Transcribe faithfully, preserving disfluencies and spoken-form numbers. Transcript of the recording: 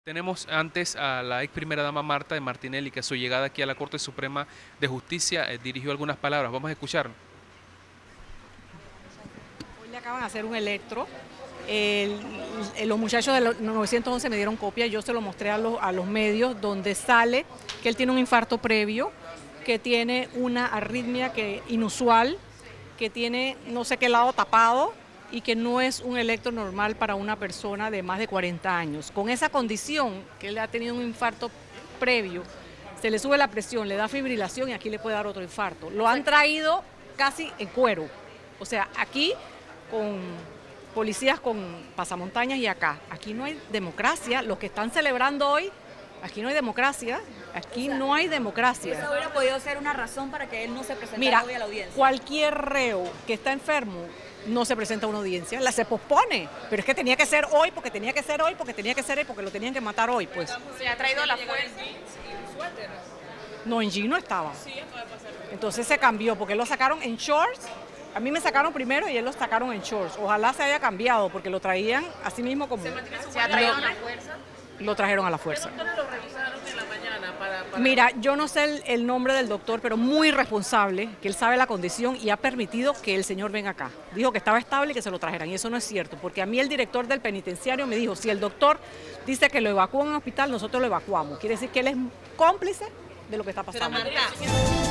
Tenemos antes a la ex primera dama Marta de Martinelli, que a su llegada aquí a la Corte Suprema de Justicia eh, dirigió algunas palabras. Vamos a escuchar. Hoy le acaban de hacer un electro. El, el, los muchachos del novecientos once me dieron copia, yo se lo mostré a los, a los medios, donde sale que él tiene un infarto previo, que tiene una arritmia que, inusual, que tiene no sé qué lado tapado, y que no es un electro normal para una persona de más de cuarenta años. Con esa condición, que él ha tenido un infarto previo, se le sube la presión, le da fibrilación y aquí le puede dar otro infarto. Lo han traído casi en cuero, o sea, aquí con policías con pasamontañas y acá. Aquí no hay democracia, los que están celebrando hoy, aquí no hay democracia, aquí o sea, no hay democracia. Eso hubiera podido ser una razón para que él no se presentara Mira, hoy a la audiencia. Cualquier reo que está enfermo no se presenta a una audiencia, la se pospone, pero es que tenía que ser hoy, porque tenía que ser hoy, porque tenía que ser hoy, porque lo tenían que matar hoy, pues. Se ha traído la fuerza. No, en jean no estaba. Entonces se cambió, porque lo sacaron en shorts. A mí me sacaron primero y él lo sacaron en shorts. Ojalá se haya cambiado, porque lo traían así mismo como... ¿Se ha traído a la fuerza? Lo trajeron a la fuerza. ¿Qué doctores lo revisaron en la mañana para, para... Mira, yo no sé el, el nombre del doctor, pero muy responsable, que él sabe la condición y ha permitido que el señor venga acá. Dijo que estaba estable y que se lo trajeran, y eso no es cierto, porque a mí el director del penitenciario me dijo, si el doctor dice que lo evacúan a un hospital, nosotros lo evacuamos. Quiere decir que él es cómplice de lo que está pasando. Pero, Marta,